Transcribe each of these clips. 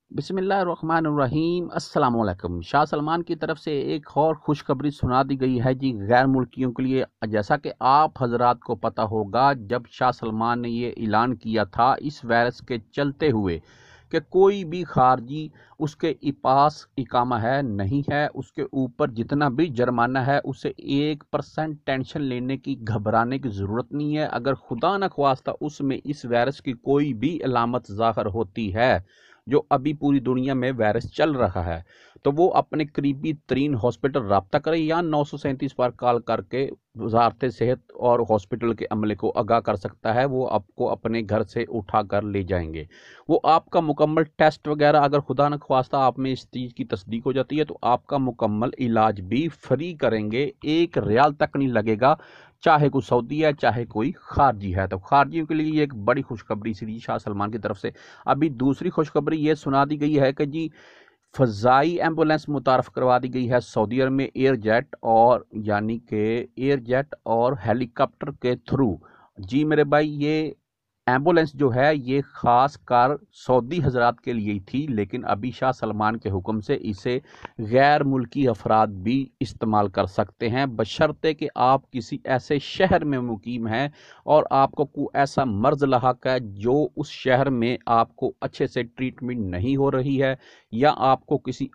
बिस्मिल्लाहिर्रहमानिर्रहीम। अस्सलाम वालेकुम। शाह सलमान की तरफ से एक और खुशखबरी सुना दी गई है जी गैर मुल्कियों के लिए। जैसा कि आप हजरात को पता होगा, जब शाह सलमान ने ये ऐलान किया था इस वायरस के चलते हुए कि कोई भी खारजी उसके पास इकामा है नहीं है, उसके ऊपर जितना भी जुर्माना है उसे 1% टेंशन लेने की, घबराने की ज़रूरत नहीं है। अगर खुदा न ख्वास्ता उसमें इस वायरस की कोई भी अलामत ज़ाहिर होती है, जो अभी पूरी दुनिया में वायरस चल रहा है, तो वो अपने करीबी तरीन हॉस्पिटल राब्ता करे या 937 पर कॉल करके वजारत सेहत और हॉस्पिटल के अमले को आगाह कर सकता है। वो आपको अपने घर से उठा कर ले जाएंगे। वो आपका मुकम्मल टेस्ट वगैरह, अगर खुदा न ख्वास्ता आप में इस चीज़ की तस्दीक हो जाती है, तो आपका मुकम्मल इलाज भी फ्री करेंगे। 1 रियाल तक नहीं लगेगा, चाहे कोई सऊदी है चाहे कोई खारजी है। तो खारजियों के लिए ये एक बड़ी खुशखबरी श्री शाह सलमान की तरफ से। अभी दूसरी खुशखबरी ये सुना दी गई है कि जी फ़ज़ाई एम्बुलेंस मुतारफ़ करवा दी गई है सऊदी अरब में एयर जेट और यानी कि एयर जेट और हेलीकॉप्टर के थ्रू। जी मेरे भाई, ये एम्बुलेंस जो है ये ख़ास कर सऊदी हजरात के लिए ही थी, लेकिन अभी शाह सलमान के हुक्म से इसे गैर मुल्की अफराद भी इस्तेमाल कर सकते हैं, बशर्ते कि आप किसी ऐसे शहर में मुकीम हैं और आपको कोई ऐसा मर्ज लाहक है जो उस शहर में आपको अच्छे से ट्रीटमेंट नहीं हो रही है, या आपको किसी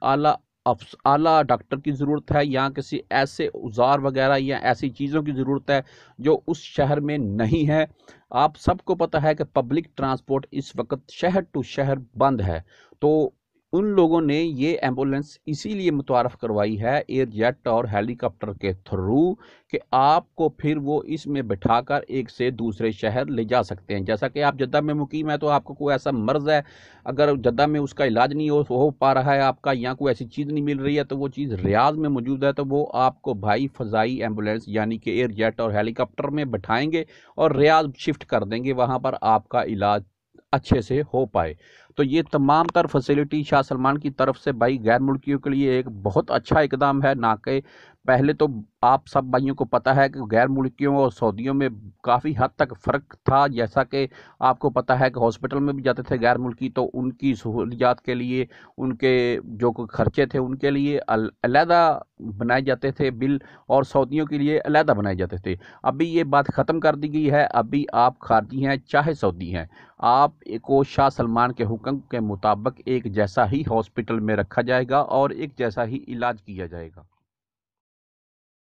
आला डॉक्टर की ज़रूरत है, या किसी ऐसे औजार वगैरह या ऐसी चीज़ों की ज़रूरत है जो उस शहर में नहीं है। आप सबको पता है कि पब्लिक ट्रांसपोर्ट इस वक्त शहर टू शहर बंद है, तो उन लोगों ने ये एम्बुलेंस इसीलिए मुतारफ़ करवाई है एयर जेट और हेलीकॉप्टर के थ्रू कि आपको फिर वो इसमें बिठाकर एक से दूसरे शहर ले जा सकते हैं। जैसा कि आप जद्दा में मुकीम है, तो आपको कोई ऐसा मर्ज़ है, अगर जद्दा में उसका इलाज नहीं हो पा रहा है आपका, या कोई ऐसी चीज़ नहीं मिल रही है, तो वो चीज़ रियाद में मौजूद है, तो वो आपको भाई फ़ज़ाई एम्बुलेंस यानी कि एयर जेट और हेलीकॉप्टर में बिठाएंगे और रियाद शिफ्ट कर देंगे, वहाँ पर आपका इलाज अच्छे से हो पाए। तो ये तमाम तर फैसिलिटी शाह सलमान की तरफ से भाई गैर मुल्कियों के लिए एक बहुत अच्छा इकदाम है। ना कि पहले तो आप सब भाइयों को पता है कि गैर मुल्कियों और सऊदियों में काफ़ी हद तक फ़र्क था। जैसा कि आपको पता है कि हॉस्पिटल में भी जाते थे गैर मुल्की, तो उनकी सहूलियात के लिए, उनके जो खर्चे थे उनके लिए अलहदा बनाए जाते थे बिल, और सऊदियों के लिए अलहदा बनाए जाते थे। अभी ये बात ख़त्म कर दी गई है। अभी आप खारजी हैं चाहे सऊदी हैं, आप को शाह सलमान के हुक्म के मुताबिक एक जैसा ही हॉस्पिटल में रखा जाएगा और एक जैसा ही इलाज किया जाएगा।